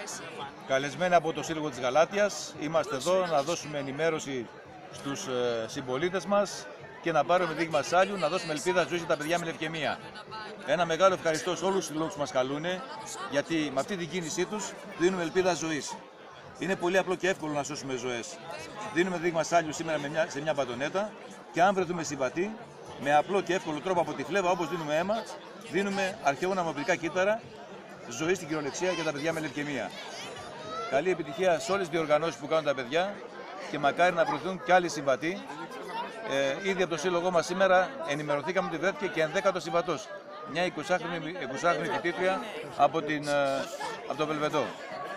Καλεσμένοι από το Σύλλογο της Γαλάτειας, είμαστε εδώ να δώσουμε ενημέρωση στους συμπολίτες μας και να πάρουμε δείγμα σάλιου, να δώσουμε ελπίδα ζωής για τα παιδιά με λευκαιμία. Ένα μεγάλο ευχαριστώ σε όλους τους συλλόγους που μας καλούν, γιατί με αυτή την κίνησή τους δίνουμε ελπίδα ζωής. Είναι πολύ απλό και εύκολο να σώσουμε ζωές. Δίνουμε δείγμα σάλιου σήμερα σε μια μπατονέτα και αν βρεθούμε συμβατοί, με απλό και εύκολο τρόπο από τη φλέβα, όπως δίνουμε αίμα, δίνουμε αρχαιόγωνα μαυρικά κύτταρα ζωή στην κυριολεξία για τα παιδιά με λευκαιμία. Καλή επιτυχία σε όλες τις διοργανώσεις που κάνουν τα παιδιά και μακάρι να βρεθούν και άλλοι συμβατοί. Ήδη από το σύλλογό μας σήμερα ενημερωθήκαμε ότι βρέθηκε και 11ο συμβατός. Μια 20χρονη φοιτήτρια από το Βελβεντό.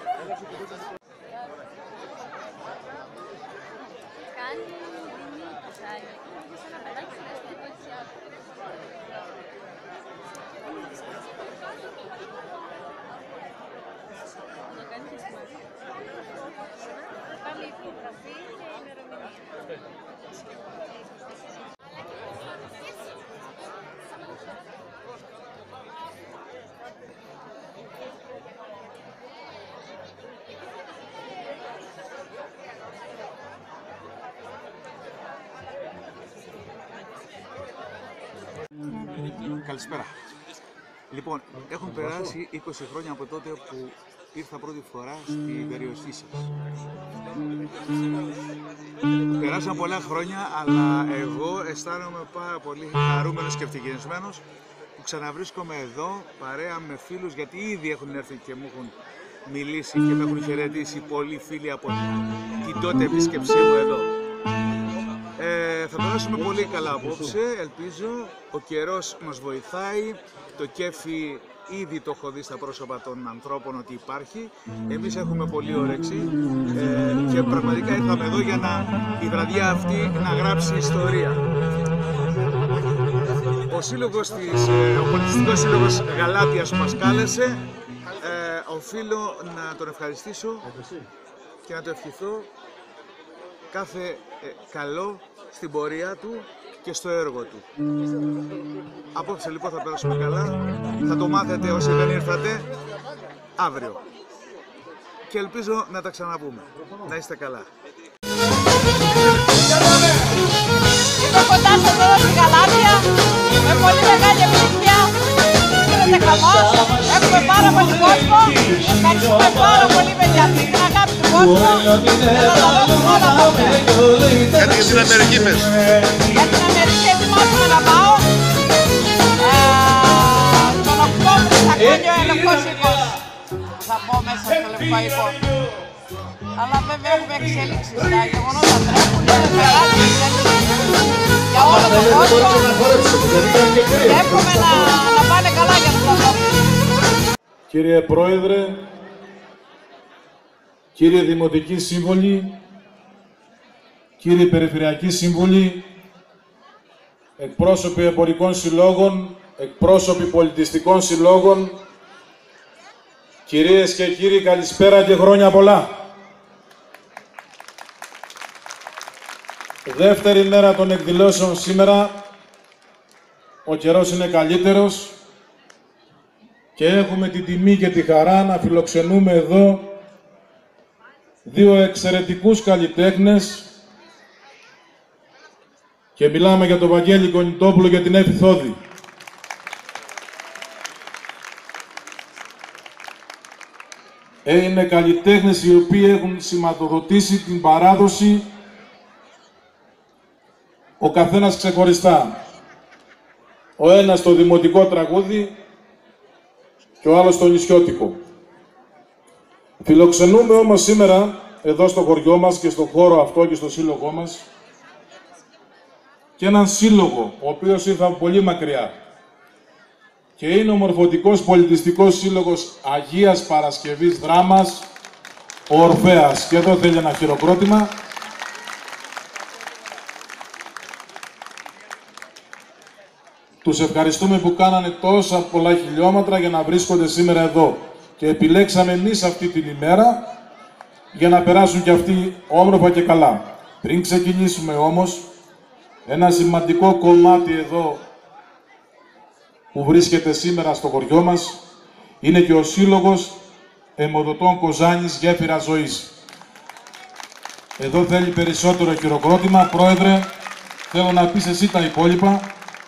Καλησπέρα. Λοιπόν, έχουν περάσει 20 χρόνια από τότε που ήρθα πρώτη φορά στην περιοχή σας. Περάσαν πολλά χρόνια, αλλά εγώ αισθάνομαι πάρα πολύ χαρούμενος και ευτυχισμένος που ξαναβρίσκομαι εδώ παρέα με φίλους, γιατί ήδη έχουν έρθει και μου έχουν μιλήσει και με έχουν χαιρετήσει πολλοί φίλοι από την τότε επίσκεψή μου εδώ. Θα περάσουμε πολύ καλά απόψε, ελπίζω. Ο καιρός μας βοηθάει, το κέφι ήδη το έχω δει στα πρόσωπα των ανθρώπων ότι υπάρχει. Εμείς έχουμε πολύ όρεξη και πραγματικά ήρθαμε εδώ για η βραδιά αυτή να γράψει ιστορία. Ο Πολιτιστικός Σύλλογος Γαλάτειας που μας κάλεσε, οφείλω να τον ευχαριστήσω και να το ευχηθώ κάθε καλό στην πορεία του και στο έργο του. Απόψε λοιπόν θα περάσουμε καλά, θα το μάθετε όσοι δεν ήρθατε αύριο και ελπίζω να τα ξαναπούμε. Να είστε καλά. Είμαι κοντά σας εδώ στη Γαλάτεια, με πολύ μεγάλη επιτυχία. Γίνεται χαμός, έχουμε πάρα πολύ κόσμο. Ευχαριστούμε πάρα πολύ παιδιά, την αγάπη του κόσμου. Θα τα δώσουμε όλα απόψε. Γιατί στην Αμερική πες. Για την Αμερική ετοιμάζουμε να πάω. Τον Οκτώβριο θα κάνει ο Ελευκός Οίκος. Θα μπω μέσα στο Λευκό Οίκο. Αλλά βέβαια έχουμε εξέλιξη στα γεγονότα, τρέχουν, είναι μεγάλη εξέλιξη για όλο τον κόσμο και εύχομαι να πάνε καλά για τους ανθρώπους. Κύριε Πρόεδρε, κύριε Δημοτική Σύμβολοι, κύριοι Περιφερειακοί Σύμβουλοι, εκπρόσωποι εμπορικών συλλόγων, εκπρόσωποι πολιτιστικών συλλόγων, κυρίες και κύριοι, καλησπέρα και χρόνια πολλά. Δεύτερη μέρα των εκδηλώσεων σήμερα, ο καιρός είναι καλύτερος και έχουμε την τιμή και τη χαρά να φιλοξενούμε εδώ δύο εξαιρετικούς καλλιτέχνες και μιλάμε για τον Βαγγέλη Κονιτόπουλο και την Έφη Θόδη. Είναι καλλιτέχνες οι οποίοι έχουν σηματοδοτήσει την παράδοση ο καθένας ξεχωριστά. Ο ένας το δημοτικό τραγούδι και ο άλλος το νησιώτικο. Φιλοξενούμε όμως σήμερα εδώ στο χωριό μας και στο χώρο αυτό και στο σύλλογό μας και έναν σύλλογο ο οποίος ήρθε από πολύ μακριά και είναι ο Μορφωτικός Πολιτιστικός Σύλλογος Αγίας Παρασκευής Δράμας, ο Ορφέας. Και εδώ θέλει ένα χειροκρότημα. Τους ευχαριστούμε που κάνανε τόσα πολλά χιλιόμετρα για να βρίσκονται σήμερα εδώ. Και επιλέξαμε εμείς αυτή την ημέρα για να περάσουν και αυτοί όμορφα και καλά. Πριν ξεκινήσουμε όμως, ένα σημαντικό κομμάτι εδώ που βρίσκεται σήμερα στο χωριό μας είναι και ο Σύλλογος Αιμοδοτών Κοζάνης, γέφυρα ζωής. Εδώ θέλει περισσότερο χειροκρότημα. Πρόεδρε, θέλω να πεις εσύ τα υπόλοιπα.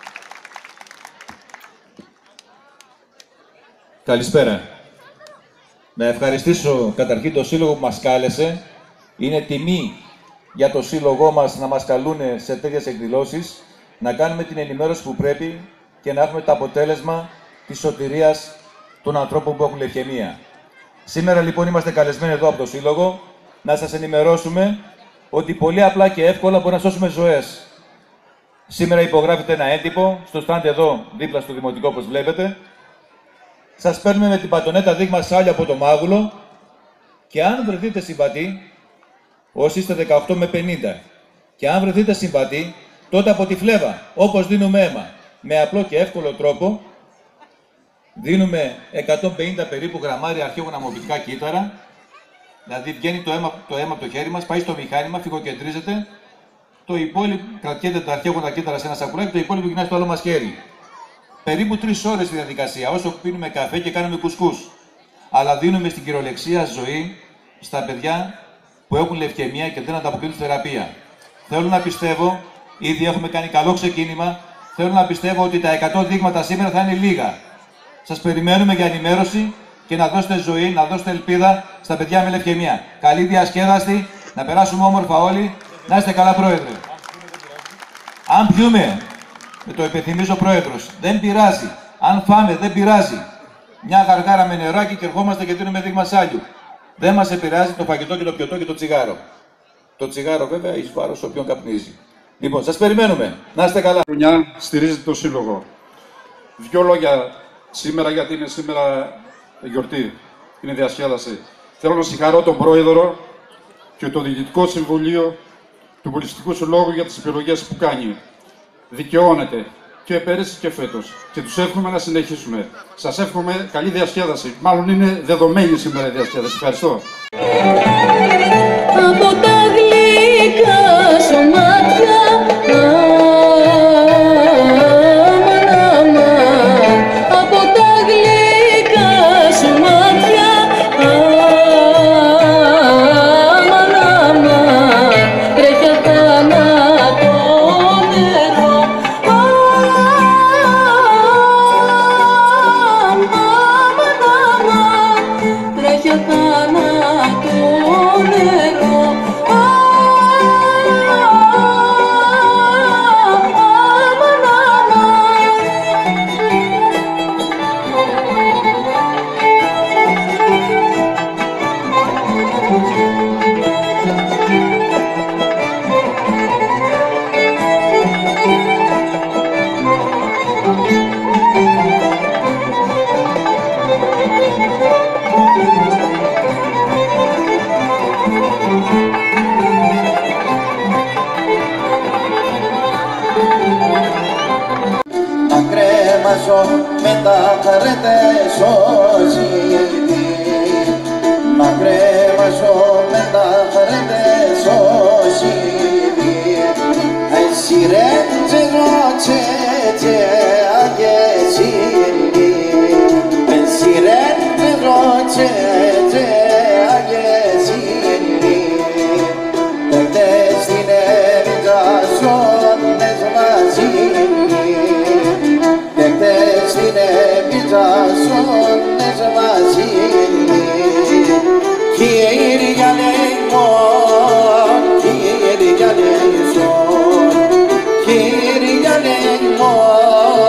Καλησπέρα. Να ευχαριστήσω καταρχήν το Σύλλογο που μας κάλεσε. Είναι τιμή για το Σύλλογό μας να μας καλούν σε τέτοιες εκδηλώσεις, να κάνουμε την ενημέρωση που πρέπει και να έχουμε το αποτέλεσμα της σωτηρίας των ανθρώπων που έχουν λευκαιμία. Σήμερα λοιπόν είμαστε καλεσμένοι εδώ από το Σύλλογο να σας ενημερώσουμε ότι πολύ απλά και εύκολα μπορούμε να σώσουμε ζωές. Σήμερα υπογράφεται ένα έντυπο στο στάντ εδώ δίπλα στο Δημοτικό, όπως βλέπετε. Σας παίρνουμε με την πατονέτα δείγμα σάλιο από το μάγουλο και αν βρεθείτε συμβατοί, όσοι είστε 18 με 50, και αν βρεθείτε συμβατοί, τότε από τη φλέβα, όπως δίνουμε αίμα, με απλό και εύκολο τρόπο, δίνουμε 150 περίπου γραμμάρια αρχαίγωνα κύτταρα, δηλαδή βγαίνει το αίμα από το χέρι μας, πάει στο μηχάνημα, φυγοκεντρίζεται, το υπόλοιπο κρατιέται τα αρχαίγωνα κύτταρα σε ένα σακουλάκι, το υπόλοιπο γυρνάει στο άλλο μας χέρι. Περίπου 3 ώρες η διαδικασία, όσο πίνουμε καφέ και κάνουμε κουσκούς. Αλλά δίνουμε στην κυριολεξία ζωή στα παιδιά που έχουν λευκαιμία και δεν ανταποκρίνουν στη θεραπεία. Θέλω να πιστεύω, ήδη έχουμε κάνει καλό ξεκίνημα, θέλω να πιστεύω ότι τα 100 δείγματα σήμερα θα είναι λίγα. Σας περιμένουμε για ενημέρωση και να δώσετε ζωή, να δώσετε ελπίδα στα παιδιά με λευκαιμία. Καλή διασκέδαστη, να περάσουμε όμορφα όλοι. Να είστε καλά, Πρόεδρε. Αν πιούμε, το υπενθυμίζω ο Πρόεδρος, δεν πειράζει. Αν φάμε, δεν πειράζει. Μια γαργάρα με νεράκι και ερχόμαστε και δίνουμε δείγμα σάλιου. Δεν μας επηρεάζει το φαγητό και το πιωτό και το τσιγάρο. Το τσιγάρο, βέβαια, εις βάρος όποιον καπνίζει. Λοιπόν, σας περιμένουμε. Να είστε καλά. Χρονιά στηρίζεται το Σύλλογο. 2 λόγια σήμερα, γιατί είναι σήμερα γιορτή. Είναι διασκέδαση. Θέλω να συγχαρώ τον Πρόεδρο και το Διοικητικό Συμβουλίο του Πολιτιστικού Συλλόγου για τις επιλογές που κάνει. Δικαιώνεται και πέρυσι και φέτος. Και τους εύχομαι να συνεχίσουμε. Σας εύχομαι καλή διασκέδαση. Μάλλον είναι δεδομένη σήμερα η διασκέδαση. Ευχαριστώ. Από τα γλυκά σου μάτια, από τα γλυκά σου μάτια, τρέχει αθάνατο νερό, τρέχει αθάνατο νερό. Να κρέμασω με τα χαρέτες ζήτη, να κρέμασω με τα χαρέτες ζήτη, εσύ ρε τζερότσε τσε αγεσίλη, εσύ ρε τζερότσε τσε αγεσίλη, τες την έμιτσα σώνες μαζίλη, τες την έμιτσα σώνες μαζίλη, Κύριε Λέιμον, Κύριε Λέιμον, Κύριε Λέιμον,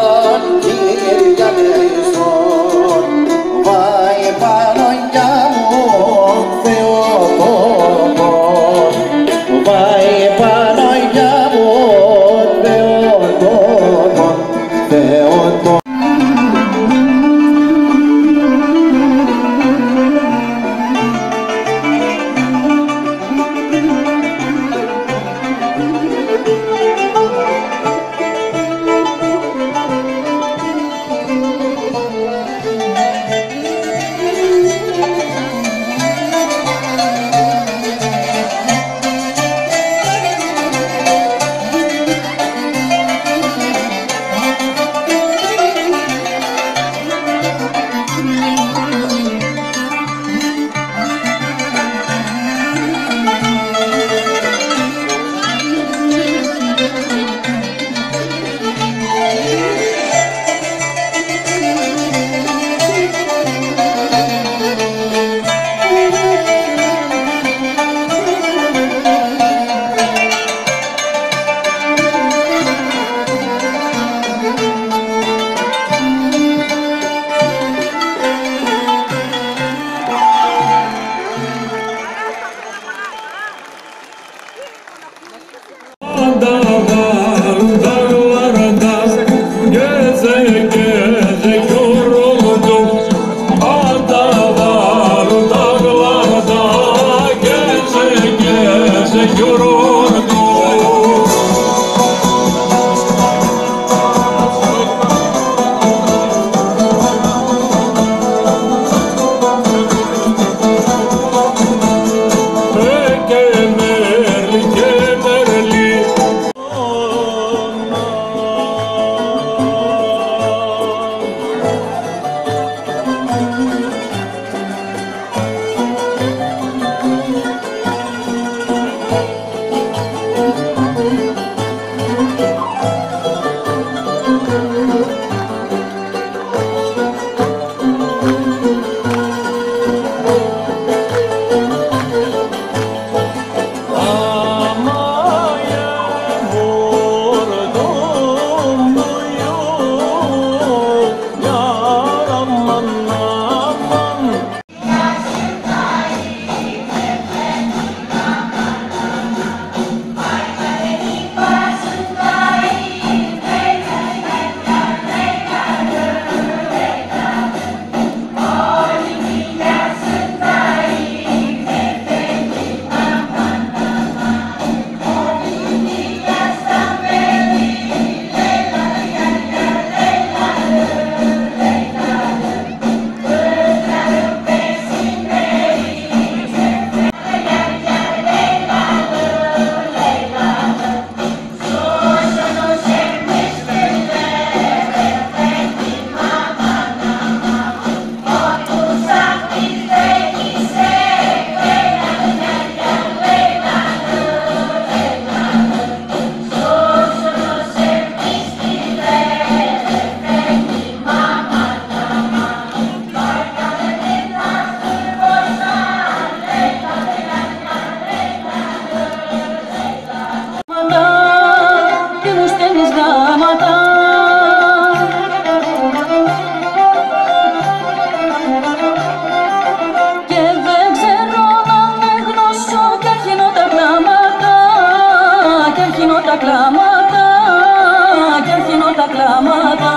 τα κλάματα, κι αρχίνω τα κλάματα.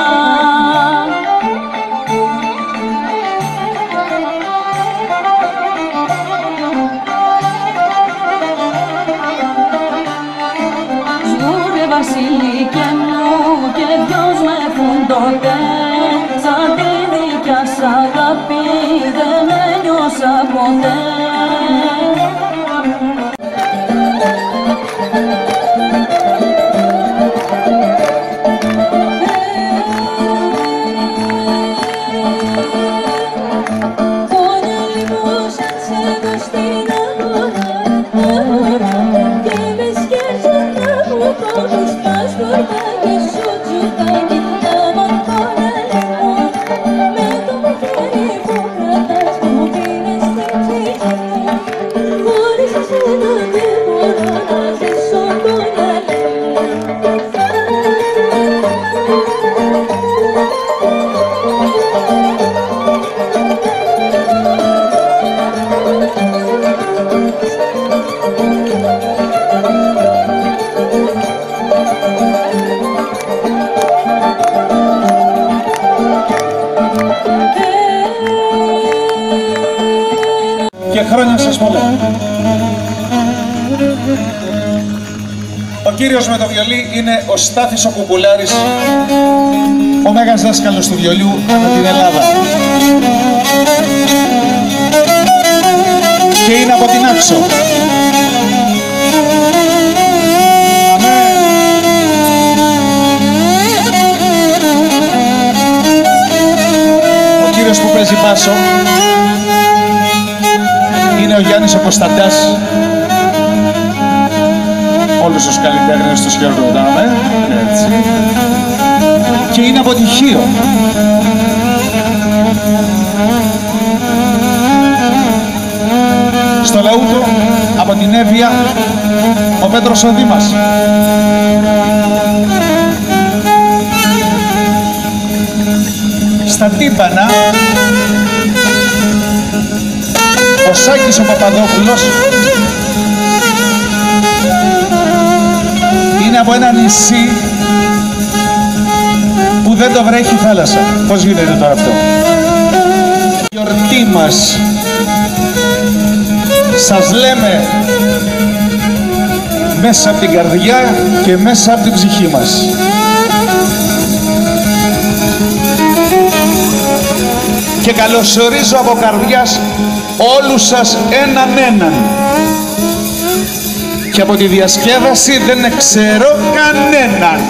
Σγούρε βασιλικέ μου και δυος με έχουν τότε, σαν τη δικιά σ' αγάπη δεν ένιωσα ποτέ. Και χρόνια σας πολλά. Ο κύριος με το βιολί είναι ο Στάθης ο Κουκουλάρης, ο μέγας δάσκαλος του βιολιού από την Ελλάδα. Και είναι από την Άξο. Ο κύριος που παίζει μπάσο είναι ο Γιάννης ο Κωνσταντάς. Όλους τους καλλιτέχνες τους χαιρετάμε, έτσι. Και είναι από τη Χίο. Στο Λαούτο, από την Εύβοια, ο Πέτρος ο Δήμας. Στα τύμπανα, ο Σάκης ο Παπαδόπουλος είναι από ένα νησί που δεν το βρέχει θάλασσα. Πώς γίνεται τώρα αυτό? Η γιορτή μας σας λέμε μέσα από την καρδιά και μέσα από την ψυχή μας. Και καλωσορίζω από καρδιάς όλους σας έναν. Και από τη διασκέδαση δεν ξέρω κανέναν.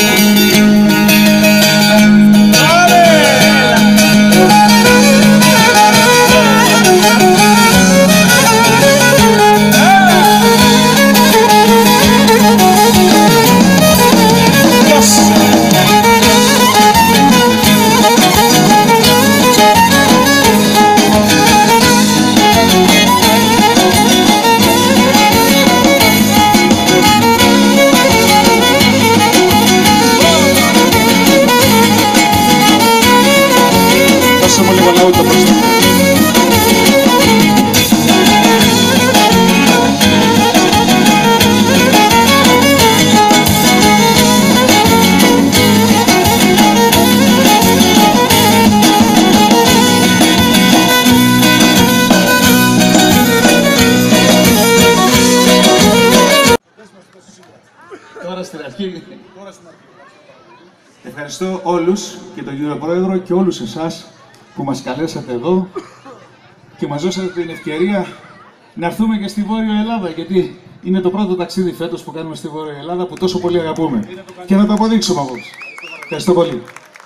Ευχαριστώ όλους και τον κύριο Πρόεδρο και όλους εσάς που μας καλέσατε εδώ και μας δώσατε την ευκαιρία να έρθουμε και στη Βόρεια Ελλάδα, γιατί είναι το πρώτο ταξίδι φέτος που κάνουμε στη Βόρεια Ελλάδα που τόσο πολύ αγαπούμε και να το αποδείξουμε όμως. Ευχαριστώ πολύ.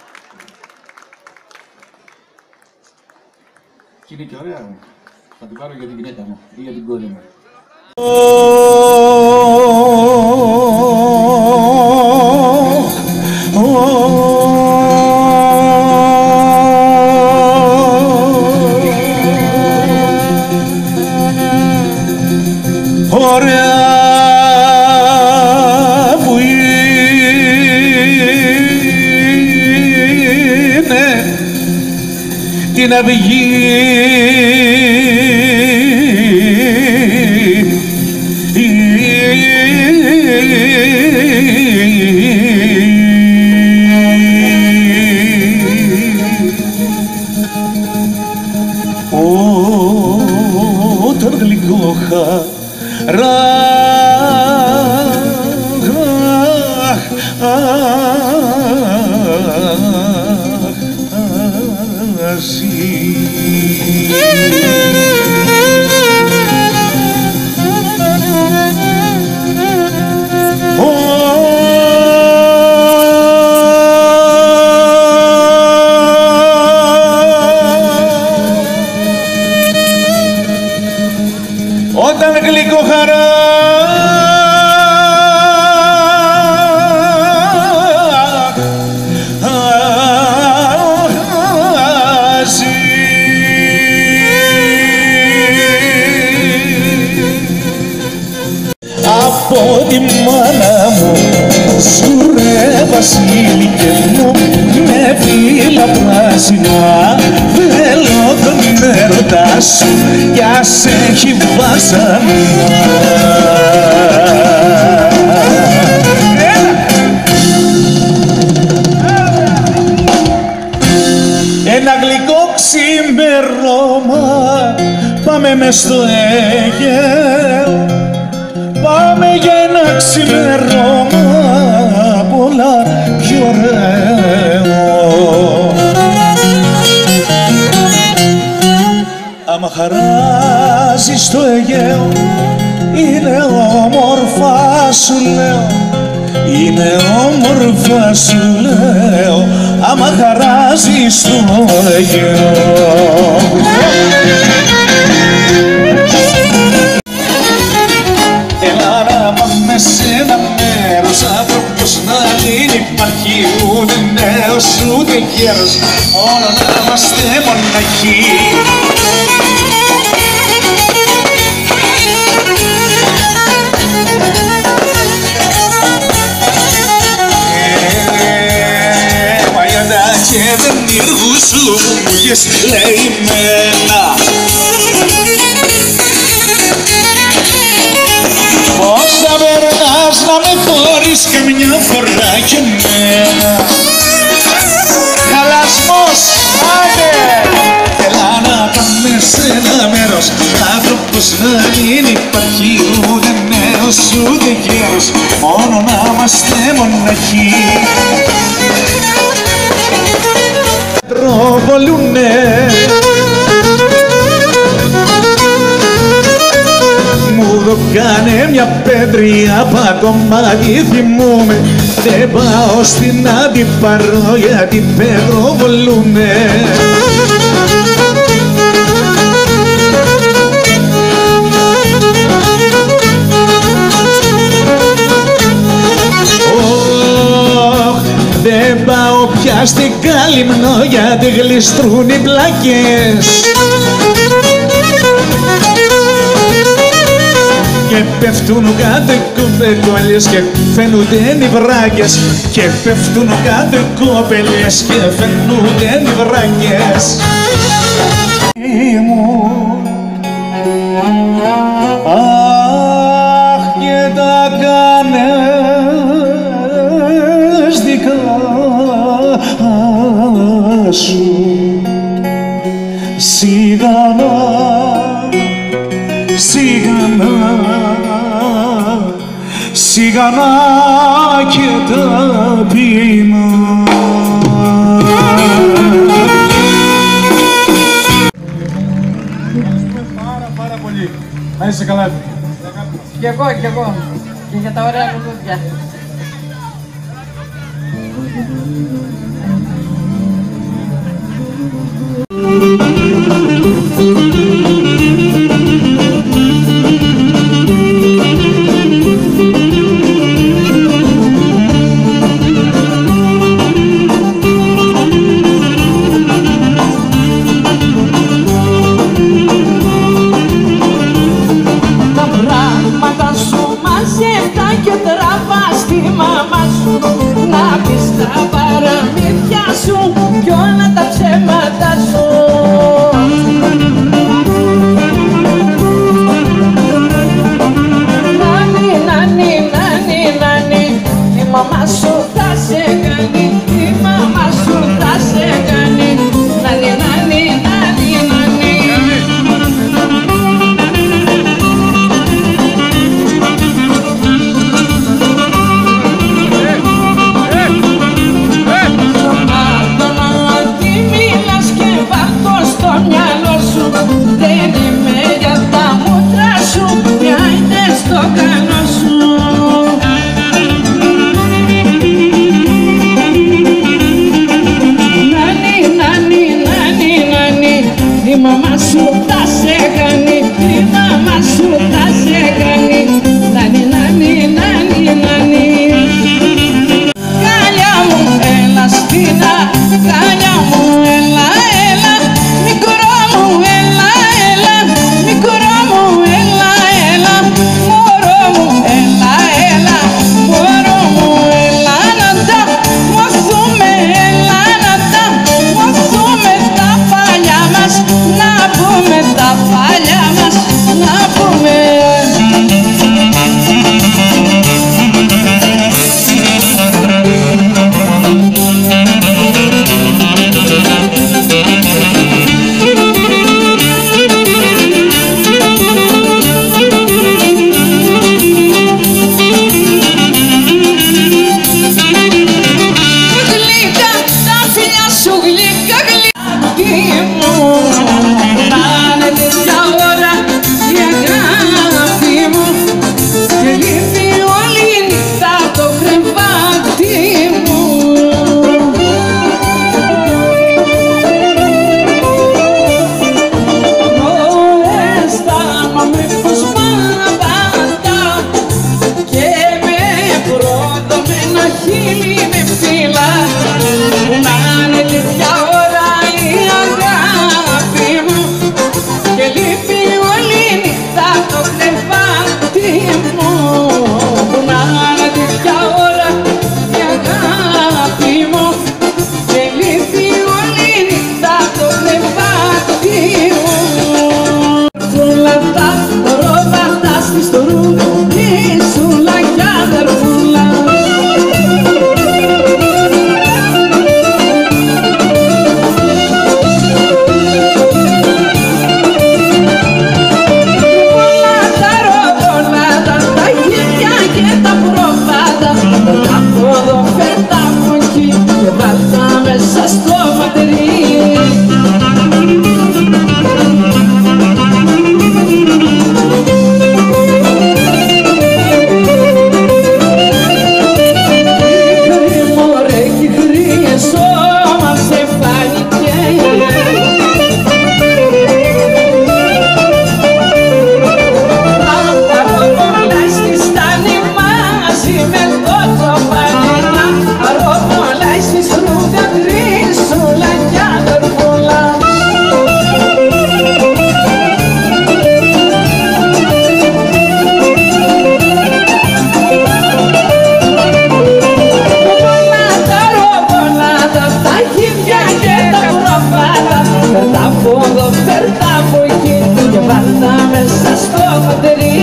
Και είναι και ωραία, θα την πάρω για την γυναίκα μου ή για την κόρη μου. Ωραία που είναι την αυγή Όταν γλυκό χαράζει από τη μάνα μου σου ρε βασίλικε μου με φύλλα πράσινα θέλω τον έρωτά σου κι ας έχει βασανιά. Ένα γλυκό ξημερώμα πάμε μες στο Αιγαίο, πάμε για ένα ξημερώμα πολλά πιο ωραίο. Άμα χαράζει στο Αιγαίο είναι όμορφα σου λέω, είναι όμορφα σου λέω, άμα χαράζει στο Αιγαίο. Έλα να πάμε σε ένα μέρος, άνθρωπος να μην υπάρχει, ούτε νέος ούτε γέρος, μόνο να είμαστε μοναχοί. Και δεν ήρθουσου μου είχες λεημένα πώς θα περνάς να με χωρίς καμιά φορά κι εμένα. Χαλασμός, άντε! Έλα να πάμε σε ένα μέρος, άνθρωπος να μην υπάρχει, ούτε νέος ούτε γέρος, μόνο να είμαστε μοναχοί. Τροβολούνε μου το κάνε μια πέτρια πακομμάτι θυμούμαι, δεν πάω στην Αντιπαρό γιατί πετροβολούνε. Δεν πάω πια στην Καλυμνό γιατί γλιστρούν οι πλάκες και πέφτουν κάτω οι κοπελιές και φαίνονται οι βράκες, και πέφτουν κάτω οι κοπελιές και φαίνονται οι βράκες. Αχ και τα κάνες δικά σου σιγανά, σιγανά, σιγανά και ταπεινά. Πάρα πολύ. Να είσαι καλά. Κι εγώ και για τα ωραία λουλούδια. Και τραβά στη μαμά σου να πεις τα παραμύθια σου κι όλα τα ψέματα σου. φωτερί.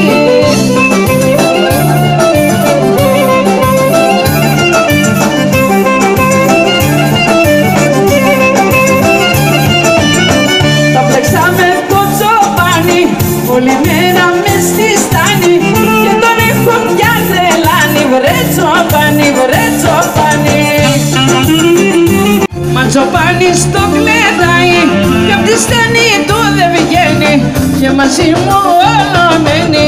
Τα πλέξαμε το τσοπάνι, όλη μέρα μες στη στάνη και τον έχω πια τρελάνει. Βρε τσοπάνι, βρε τσοπάνι. Μα τσοπάνι στο κλεδάει κι απ' τη στενή του δεν βγαίνει και μαζί μου όλο μένει.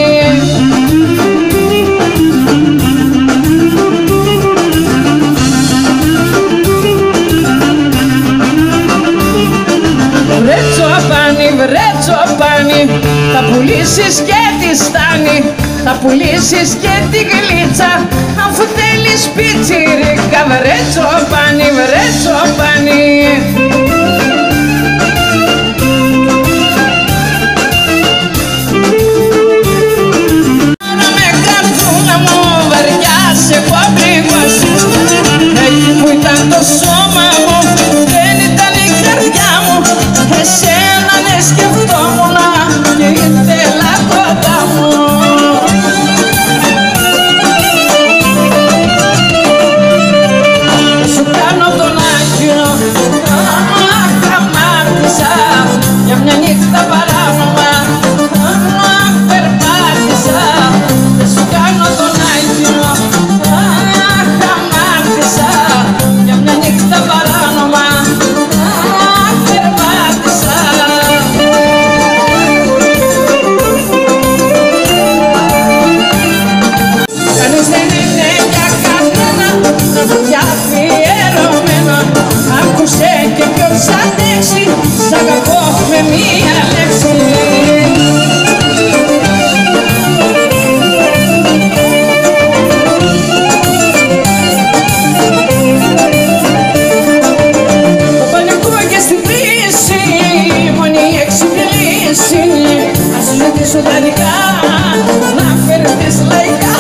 Βρε τσοπάνι, βρε τσοπάνι, θα πουλήσεις και τη στάνη, θα πουλήσεις και τη γλίτσα, αφού θέλεις πιτσιρίκα. Βρε τσοπάνι, βρε τσοπάνι. Με καρδούλα μου βαριά σε έχω πληγώσει, εκεί που ήταν το σώμα μου δεν ήταν η καρδιά μου. Εσένα ναι σκεφτόμουνα και ήθελα κοντά μου. Σου κάνω τον Άγιο, αμάρτησα για μια νύχτα παράνομα, περπάτησα. Σου κάνω τον Άγιο, αμάρτησα για μια νύχτα παράνομα, περπάτησα. Κανείς δεν είναι για κανένα, για αφιερωμένο. Άκουσε και ποιος αντέξει, σ' αγαπώ με μία λέξη. Το πανικό και στην κρίση, μόνη η εξυπηρέση. Ας ζητήσω δανεικά, να φέρνεις λαϊκά.